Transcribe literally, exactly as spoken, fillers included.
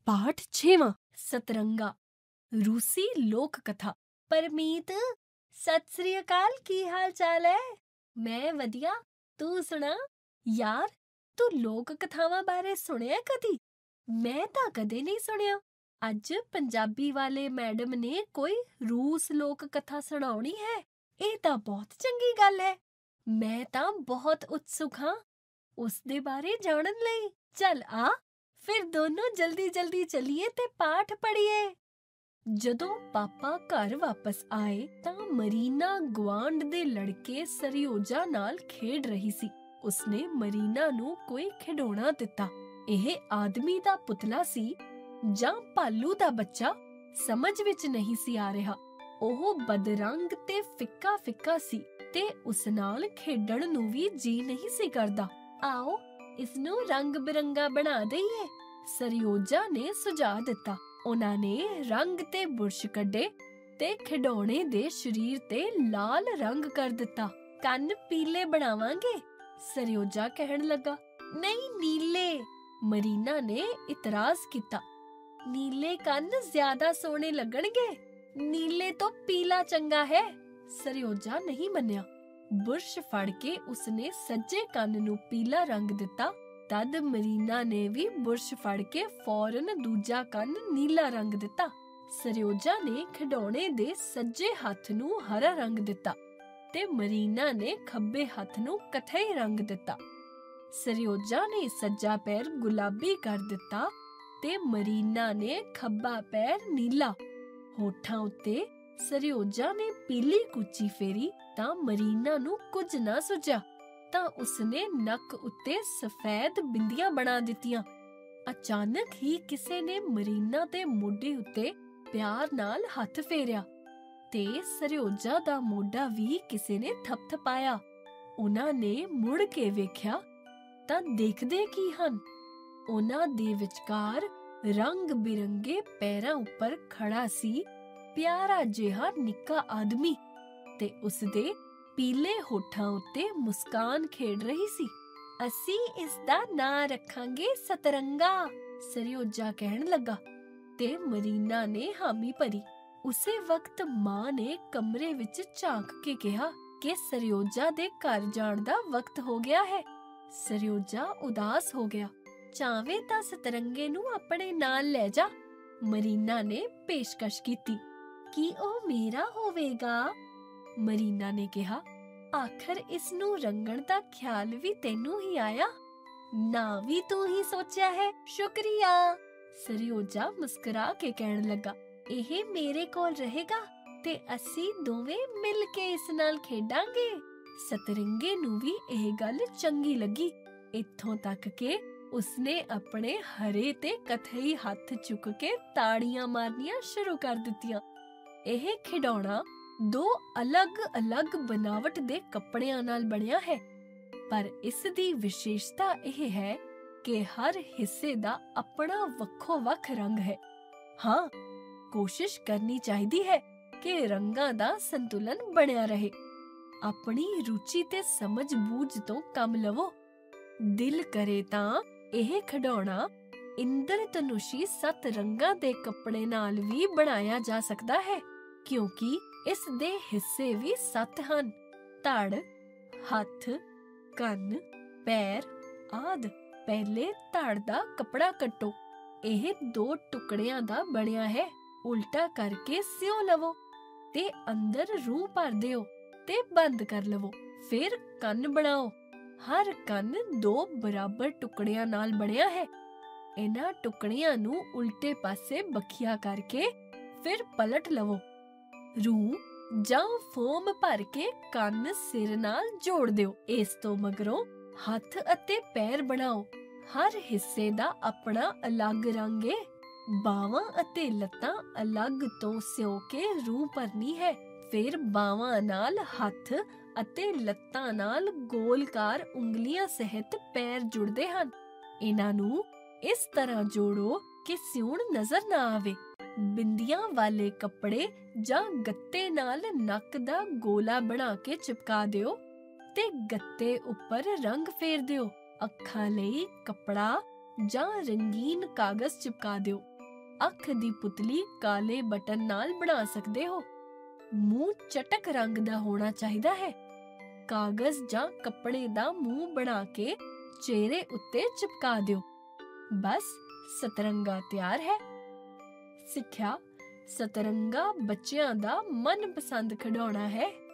ਪਾਠ ਛੇਵਾਂ ਸਤਰੰਗਾ ਰੂਸੀ ਲੋਕ ਕਥਾ। ਪਰਮੀਤ, ਸਤਿ ਸ੍ਰੀ ਅਕਾਲ। ਕੀ ਹਾਲ ਚਾਲ ਹੈ? ਮੈਂ ਵਧੀਆ, ਤੂੰ ਸੁਣਾ? ਯਾਰ, ਤੂੰ ਲੋਕ ਕਥਾਵਾਂ ਬਾਰੇ ਸੁਣਿਆ ਕਦੀ? ਮੈਂ ਤਾਂ ਕਦੇ ਨਹੀਂ ਸੁਣਿਆ। ਅੱਜ ਪੰਜਾਬੀ ਵਾਲੇ ਮੈਡਮ ਨੇ ਕੋਈ ਰੂਸ ਲੋਕ ਕਥਾ ਸੁਣਾਉਣੀ ਹੈ। ਇਹ ਤਾਂ ਬਹੁਤ ਚੰਗੀ ਗੱਲ ਹੈ। ਮੈਂ ਤਾਂ ਬਹੁਤ ਉਤਸੁਕ ਹਾਂ ਉਸ ਦੇ ਬਾਰੇ ਜਾਣਨ ਲਈ। ਚੱਲ ਆ, ਫਿਰ ਦੋਨੋਂ ਜਲਦੀ ਜਲਦੀ ਚੱਲੀਏ ਤੇ ਪਾਠ ਪੜ੍ਹੀਏ। ਜਦੋਂ ਪਾਪਾ ਘਰ ਵਾਪਸ ਆਏ ਤਾਂ ਮਰੀਨਾ ਗੁਆਂਢ ਦੇ ਲੜਕੇ ਸਰਿਓਜਾ ਨਾਲ ਖੇਡ ਰਹੀ ਸੀ। ਉਸਨੇ ਮਰੀਨਾ ਨੂੰ ਕੋਈ ਖਿਡੌਣਾ ਦਿੱਤਾ। ਇਹ ਆਦਮੀ ਦਾ ਪੁਤਲਾ ਸੀ ਜਾਂ ਭਾਲੂ ਦਾ ਬੱਚਾ, ਸਮਝ ਵਿੱਚ ਨਹੀਂ ਸੀ ਆ ਰਿਹਾ। ਉਹ ਬਦਰੰਗ ਤੇ ਫਿੱਕਾ ਫਿੱਕਾ ਸੀ ਤੇ ਉਸ ਨਾਲ ਖੇਡਣ ਨੂੰ ਵੀ ਜੀ ਨਹੀਂ ਸੀ ਕਰਦਾ। ਆਓ ਇਸ ਨੂੰ ਰੰਗ ਬਿਰੰਗਾ ਬਣਾ ਦਈਏ, ਸਰਿਓਜਾ ਨੇ ਸੁਝਾਅ ਦਿੱਤਾ। ਉਹਨਾਂ ਨੇ ਰੰਗ ਤੇ ਬੁਰਸ਼ ਕੱਢੇ ਤੇ ਖਿਡੌਣੇ ਦੇ ਸਰੀਰ ਤੇ ਲਾਲ ਰੰਗ ਕਰ ਦਿੱਤਾ। ਕੰਨ ਪੀਲੇ ਬਣਾਵਾਂਗੇ, ਸਰਿਓਜਾ ਕਹਿਣ ਲੱਗਾ। ਨਹੀਂ, ਨੀਲੇ, ਮਰੀਨਾ ਨੇ ਇਤਰਾਜ਼ ਕੀਤਾ। ਨੀਲੇ ਕੰਨ ਜ਼ਿਆਦਾ ਸੋਹਣੇ ਲੱਗਣਗੇ। ਨੀਲੇ ਤੋਂ ਪੀਲਾ ਚੰਗਾ ਹੈ, ਸਰਿਓਜਾ ਨਹੀਂ ਮੰਨਿਆ। ਬੁਰਸ਼ ਫੜ ਕੇ ਉਸਨੇ ਸੱਜੇ ਕੰਨ ਨੂੰ ਪੀਲਾ ਰੰਗ ਦਿੱਤਾ। ਤਦ ਮਰੀਨਾ ਨੇ ਵੀ ਬੁਰਸ਼ ਫੜ ਕੇ ਫੌਰਨ ਦੂਜਾ ਕੰਨ ਨੀਲਾ ਰੰਗ ਦਿੱਤਾ। ਸਰਿਓਜਾ ਨੇ ਖਿਡੌਣੇ ਦੇ ਸੱਜੇ ਹੱਥ ਨੂੰ ਹਰਾ ਰੰਗ ਦਿੱਤਾ ਤੇ ਮਰੀਨਾ ਨੇ ਖੱਬੇ ਹੱਥ ਨੂੰ ਕਥਈ ਰੰਗ ਦਿੱਤਾ। ਸਰਿਓਜਾ ਨੇ ਸੱਜਾ ਪੈਰ ਗੁਲਾਬੀ ਕਰ ਦਿੱਤਾ ਤੇ ਮਰੀਨਾ ਨੇ ਖੱਬਾ ਪੈਰ ਨੀਲਾ। ਹੋਠਾਂ ਉੱਤੇ ਸਰਿਓਜਾ ਨੇ ਪੀਲੀ ਕੁੱਚੀ ਫੇਰੀ ਤਾਂ ਮਰੀਨਾ ਨੂੰ ਕੁਝ ਨਾ ਸੁਝਿਆ ਤਾਂ ਉਸਨੇ ਨੱਕ ਉੱਤੇ ਸਫੈਦ ਬਿੰਦੀਆਂ ਬਣਾ ਦਿੱਤੀਆਂ। ਅਚਾਨਕ ਹੀ ਕਿਸੇ ਨੇ ਮਰੀਨਾ ਦੇ ਮੋਢੇ ਉੱਤੇ ਪਿਆਰ ਨਾਲ ਹੱਥ ਫੇਰਿਆ ਤੇ ਸਰਿਓਜਾ ਦਾ ਮੋਢਾ ਵੀ ਕਿਸੇ ਨੇ ਥਪਥਪਾਇਆ। ਉਹਨਾਂ ਨੇ ਮੁੜ ਕੇ ਵੇਖਿਆ ਤਾਂ ਦੇਖਦੇ ਕੀ ਹਨ? ਉਹਨਾਂ ਦੇ ਵਿਚਕਾਰ ਰੰਗ ਬਿਰੰਗੇ ਪੈਰਾਂ ਉੱਪਰ ਖੜਾ ਸੀ ਪਿਆਰਾ ਜਿਹਾ ਨਿੱਕਾ ਆਦਮੀ ਤੇ ਉਸਦੇ ਪੀਲੇ ਹੋਠਾਂ ਉੱਤੇ ਮੁਸਕਾਨ ਖੇਡ ਰਹੀ ਸੀ। ਅਸੀਂ ਇਸ ਦਾ ਨਾਂ ਰੱਖਾਂਗੇ ਸਤਰੰਗਾ, ਸਰਿਓਜਾ ਕਹਿਣ ਲੱਗਾ ਤੇ ਮਰੀਨਾ ਨੇ ਹਾਮੀ ਭਰੀ। ਉਸੇ ਵਕਤ ਮਾਂ ਨੇ ਕਮਰੇ ਵਿੱਚ ਝਾਂਕ ਕੇ ਕਿਹਾ ਕਿ ਸਰਿਓਜਾ ਦੇ ਘਰ ਜਾਣ ਦਾ ਵਕਤ ਹੋ ਗਿਆ ਹੈ। ਸਰਿਓਜਾ ਉਦਾਸ ਹੋ ਗਿਆ। ਚਾਵੇਂ ਤਾਂ ਸਤਰੰਗੇ ਨੂੰ ਆਪਣੇ ਨਾਲ ਲੈ ਜਾ, ਮਰੀਨਾ ਨੇ ਪੇਸ਼ਕਸ਼ ਕੀਤੀ। ਕੀ ਉਹ ਮੇਰਾ ਹੋਵੇਗਾ? ਮਰੀਨਾ ਨੇ ਕਿਹਾ। ਆਖਰ ਇਸ ਨੂੰ ਰੰਗਣ ਦਾ ਖਿਆਲ ਵੀ ਤੈਨੂੰ ਹੀ ਆਇਆ? ਨਾ ਵੀ ਤੂੰ ਹੀ ਸੋਚਿਆ ਹੈ, ਸ਼ੁਕਰੀਆ, ਸਰਿਓਜਾ ਮੁਸਕਰਾ ਕੇ ਕਹਿਣ ਲੱਗਾ। ਇਹ ਮੇਰੇ ਕੋਲ ਰਹੇਗਾ ਤੇ ਅਸੀਂ ਦੋਵੇਂ ਮਿਲ ਕੇ ਇਸ ਨਾਲ ਖੇਡਾਂਗੇ। ਸਤਰੰਗੇ ਨੂੰ ਵੀ ਇਹ ਗੱਲ ਚੰਗੀ ਲੱਗੀ, ਇੱਥੋਂ ਤੱਕ ਕਿ ਉਸਨੇ ਆਪਣੇ ਹਰੇ ਤੇ ਕਥਈ ਹੱਥ ਚੁੱਕ ਕੇ ਤਾੜੀਆਂ ਮਾਰਨੀਆਂ ਸ਼ੁਰੂ ਕਰ ਦਿੱਤੀਆਂ। ਇਹ ਖਿਡੌਣਾ ਦੋ ਅਲੱਗ-ਅਲੱਗ ਬਨਾਵਟ ਦੇ ਕੱਪੜਿਆਂ ਨਾਲ ਬਣਿਆ ਹੈ, ਪਰ ਇਸ ਦੀ ਵਿਸ਼ੇਸ਼ਤਾ ਇਹ ਹੈ ਕਿ ਹਰ ਹਿੱਸੇ ਦਾ ਆਪਣਾ ਵੱਖੋ-ਵੱਖ ਰੰਗ ਹੈ। ਹਾਂ, ਕੋਸ਼ਿਸ਼ ਕਰਨੀ ਚਾਹੀਦੀ ਹੈ ਕਿ ਰੰਗਾਂ ਦਾ ਸੰਤੁਲਨ ਬਣਿਆ ਰਹੇ। ਆਪਣੀ ਰੁਚੀ ਤੇ ਸਮਝ ਬੂਝ ਤੋਂ ਕੰਮ ਲਵੋ। ਦਿਲ ਕਰੇ ਤਾਂ ਇਹ ਖਿਡੌਣਾ ਇੰਦਰਧਨੁਸ਼ੀ ਸੱਤ ਰੰਗਾਂ ਦੇ ਕੱਪੜੇ ਨਾਲ ਵੀ ਬਣਾਇਆ ਜਾ ਸਕਦਾ ਹੈ, ਕਿਉਂਕਿ ਇਸ ਦੇ ਹਿੱਸੇ ਵੀ ਸੱਤ ਹਨ: ਧੜ, ਹੱਥ, ਕੰਨ, ਪੈਰ ਆਦਿ। ਪਹਿਲੇ ਧੜ ਦਾ ਕੱਪੜਾ ਕੱਟੋ। ਇਹ ਦੋ ਟੁਕੜਿਆਂ ਦਾ ਬਣਿਆ ਹੈ। ਉਲਟਾ ਕਰਕੇ ਸਿਉ ਲਵੋ ਤੇ ਅੰਦਰ ਰੂੰ ਭਰ ਦਿਓ ਤੇ ਬੰਦ ਕਰ ਲਵੋ। ਫਿਰ ਕੰਨ ਬਣਾਓ। ਹਰ ਕੰਨ ਦੋ ਬਰਾਬਰ ਟੁਕੜਿਆਂ ਨਾਲ ਬਣਿਆ ਹੈ। ਇਹਨਾਂ ਟੁਕੜਿਆਂ ਨੂੰ ਉਲਟੇ ਪਾਸੇ ਬਖੀਆ ਕਰਕੇ ਫਿਰ ਪਲਟ ਲਵੋ। ਰੂੰ ਜਾਂ ਫੋਮ ਭਰ ਕੇ ਕੰਨ ਸਿਰ ਨਾਲ ਜੋੜ ਦਿਓ। ਇਸ ਤੋਂ ਮਗਰੋਂ ਹੱਥ ਅਤੇ ਪੈਰ ਬਣਾਓ। ਹਰ ਹਿੱਸੇ ਦਾ ਆਪਣਾ ਅਲੱਗ ਰੰਗ ਏ। ਬਾਹਾਂ ਅਤੇ ਲੱਤਾਂ ਅਲੱਗ ਤੋਂ ਸਿਉ ਕੇ ਰੂੰ ਭਰਨੀ ਹੈ। ਫਿਰ ਬਾਹਾਂ ਨਾਲ ਹੱਥ ਅਤੇ ਲੱਤਾਂ ਨਾਲ ਗੋਲਕਾਰ ਉਂਗਲੀਆਂ ਸਹਿਤ ਪੈਰ ਜੁੜਦੇ ਹਨ। ਇਹਨਾਂ ਨੂੰ ਇਸ ਤਰ੍ਹਾਂ ਜੋੜੋ ਕਿ ਸਿਉਣ ਨਜ਼ਰ ਨਾ ਆਵੇ। ਬਿੰਦੀਆਂ ਵਾਲੇ ਕੱਪੜੇ ਜਾਂ ਗੱਤੇ ਨਾਲ ਨੱਕ ਦਾ ਗੋਲਾ ਬਣਾ ਕੇ ਚਿਪਕਾ ਦਿਓ ਤੇ ਗੱਤੇ ਉੱਪਰ ਰੰਗ ਫੇਰ ਦਿਓ। ਅੱਖਾਂ ਲਈ ਕੱਪੜਾ ਜਾਂ ਰੰਗੀਨ ਕਾਗਜ਼ ਚਿਪਕਾ ਦਿਓ। ਅੱਖ ਦੀ ਪੁਤਲੀ ਕਾਲੇ ਬਟਨ ਨਾਲ ਬਣਾ ਸਕਦੇ ਹੋ। ਮੂੰਹ ਚਟਕ ਰੰਗ ਦਾ ਹੋਣਾ ਚਾਹੀਦਾ ਹੈ। ਕਾਗਜ਼ ਜਾਂ ਕੱਪੜੇ ਦਾ ਮੂੰਹ ਬਣਾ ਕੇ ਚਿਹਰੇ ਉੱਤੇ ਚਿਪਕਾ ਦਿਓ। ਬਸ ਸਤਰੰਗਾ ਤਿਆਰ ਹੈ। ਸਿੱਖਿਆ, ਸਤਰੰਗਾ ਬੱਚਿਆਂ ਦਾ ਮਨਪਸੰਦ ਖਿਡੌਣਾ ਹੈ।